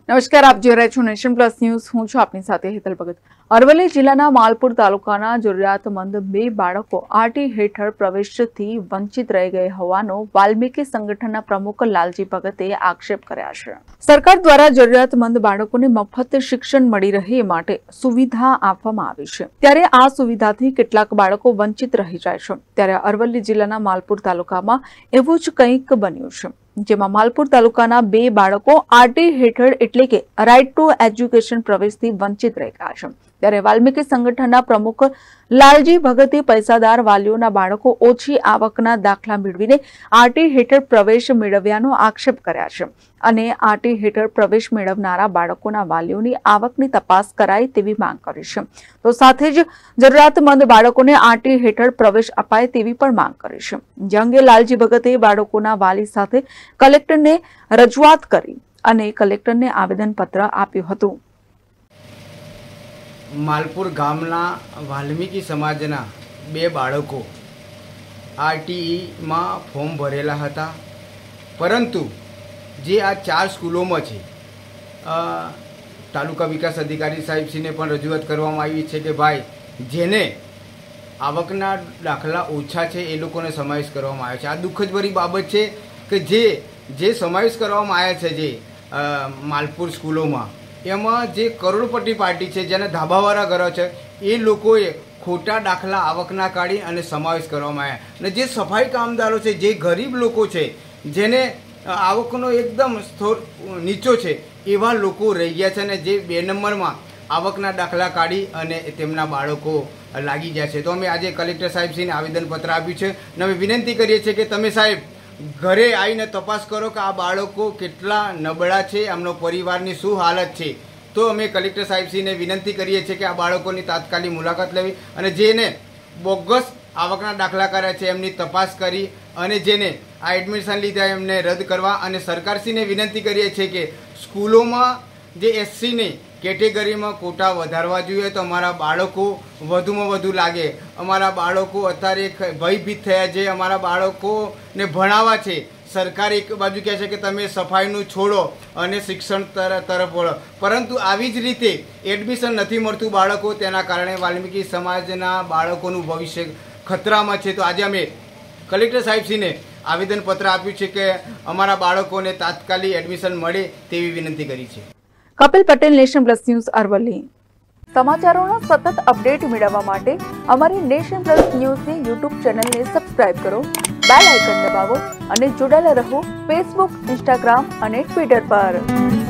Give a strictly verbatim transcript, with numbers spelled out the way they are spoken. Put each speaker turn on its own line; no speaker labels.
નમસ્કાર, આપ જોઈ રહ્યા છો નેશન પ્લસ ન્યૂઝ. હું છું આપની સાથે હેતલ ભગત. અરવલ્લી જિલ્લાના માલપુર તાલુકાના જરૂરિયાતમંદ બે બાળકો આરટી હેઠળ પ્રવેશથી વંચિત રહી ગયા હોવાનો વાલ્મીકી સંગઠનના પ્રમુખ લાલજી ભગતે આક્ષેપ કર્યા છે. સરકાર દ્વારા જરૂરિયાતમંદ બાળકોને મફત શિક્ષણ મળી રહે એ માટે સુવિધા આપવામાં આવી છે, ત્યારે આ સુવિધાથી કેટલાક બાળકો વંચિત રહી જાય છે. ત્યારે અરવલ્લી જિલ્લાના માલપુર તાલુકામાં એવું જ કંઈક બન્યું છે, જેમાં માલપુર તાલુકાના બે બાળકો આરટી હેઠળ એટલે કે રાઇટ ટુ એજ્યુકેશન પ્રવેશથી વંચિત રહી ગયા છે. ત્યારે વાલ્મીકી સંગઠનના પ્રમુખ લાલજી ભગતે પૈસાદાર વાલીઓના બાળકો ઓછી આવકના દાખલા મેળવીને આરટી હેઠળ પ્રવેશ મેળવ્યાનો આક્ષેપ કર્યા છે અને આરટી હેઠળ પ્રવેશ મેળવનારા બાળકોના વાલીઓની આવકની તપાસ કરાય તેવી માંગ કરી છે. તો સાથે જ જરૂરિયાતમંદ બાળકોને આરટી હેઠળ પ્રવેશ અપાય તેવી પણ માંગ કરી છે. જે અંગે લાલજી ભગતે બાળકોના વાલી સાથે કલેક્ટરને રજૂઆત કરી અને કલેક્ટરને આવેદનપત્ર આપ્યું હતું.
માલપુર ગામના વાલ્મીકી સમાજના બે બાળકો આરટીઈમાં ફોર્મ ભરેલા હતા, પરંતુ જે આ ચાર સ્કૂલોમાં છે, તાલુકા વિકાસ અધિકારી સાહેબશ્રીને પણ રજૂઆત કરવામાં આવી છે કે ભાઈ જેને આવકના દાખલા ઓછા છે એ લોકોને સમાવેશ કરવામાં આવ્યો છે. આ દુઃખદભરી બાબત છે કે જે જે સમાવેશ કરવામાં આવ્યા છે જે માલપુર સ્કૂલોમાં, એમાં જે કરોડપતિ પાર્ટી છે, જેને ધાબાવાળા ઘરો છે, એ લોકોએ ખોટા દાખલા આવકના કાઢી અને સમાવેશ કરવામાં આવ્યા. અને જે સફાઈ કામદારો છે, જે ગરીબ લોકો છે, જેને આવકનો એકદમ સ્તર નીચો છે, એવા લોકો રહી ગયા છે અને જે બે નંબરમાં આવકના દાખલા કાઢી અને તેમના બાળકો લાગી ગયા છે. તો અમે આજે કલેક્ટર સાહેબશ્રીને આવેદનપત્ર આપ્યું છે અને અમે વિનંતી કરીએ છીએ કે તમે સાહેબ ઘરે આવીને તપાસ કરો કે આ બાળકો કેટલા નબળા છે, એમનો પરિવારની શું હાલત છે. તો અમે કલેક્ટર સાહેબશ્રીને વિનંતી કરીએ છીએ કે આ બાળકોની તાત્કાલિક મુલાકાત લેવી અને જેને બોગસ આવકના દાખલા કર્યા છે એમની તપાસ કરી અને જેને આ એડમિશન લીધા એમને રદ કરવા. અને સરકારશ્રીને વિનંતી કરીએ છીએ કે સ્કૂલોમાં જે એસસીની કેટેગરીમાં કોટા વધારવા જોઈએ, તો અમારા બાળકો વધુમાં વધુ લાગે. અમારા બાળકો અત્યારે ભયભીત થયા છે, અમારા બાળકોને ભણાવવા છે. સરકાર એક બાજુ કહે છે કે તમે સફાઈનું છોડો અને શિક્ષણ તરફ વળો, પરંતુ આવી જ રીતે એડમિશન નથી મળતું બાળકો, તેના કારણે વાલ્મીકી સમાજના બાળકોનું ભવિષ્ય ખતરામાં છે. તો આજે અમે કલેક્ટર સાહેબશ્રીને આવેદનપત્ર આપ્યું છે કે અમારા બાળકોને તાત્કાલિક એડમિશન મળે તેવી વિનંતી કરી છે.
Kapil Patel, nation plus news, Aravalli. સમાચારોનો સતત અપડેટ મેળવવા માટે અમારી નેશન પ્લસ ન્યૂઝની યુટ્યુબ ચેનલને સબસ્ક્રાઇબ કરો, બેલ આઇકન દબાવો અને જોડાયેલા રહો ફેસબુક, ઇન્સ્ટાગ્રામ અને ટ્વિટર પર.